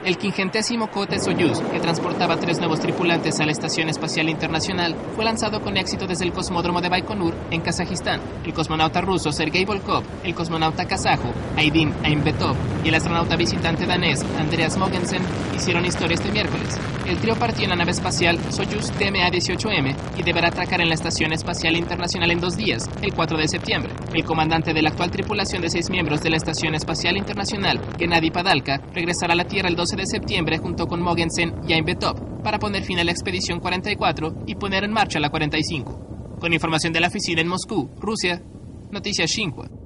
El 50º cohete Soyuz, que transportaba 3 nuevos tripulantes a la Estación Espacial Internacional, fue lanzado con éxito desde el cosmódromo de Baikonur, en Kazajistán. El cosmonauta ruso Sergei Volkov, el cosmonauta kazajo Aydin Aimbetov y el astronauta visitante danés Andreas Mogensen hicieron historia este miércoles. El trío partió en la nave espacial Soyuz TMA-18M y deberá atracar en la Estación Espacial Internacional en 2 días, el 4 de septiembre. El comandante de la actual tripulación de 6 miembros de la Estación Espacial Internacional, Gennady Padalka, regresará a la Tierra el 12 de septiembre junto con Mogensen y Aimbetov para poner fin a la expedición 44 y poner en marcha la 45. Con información de la oficina en Moscú, Rusia, Noticias Xinhua.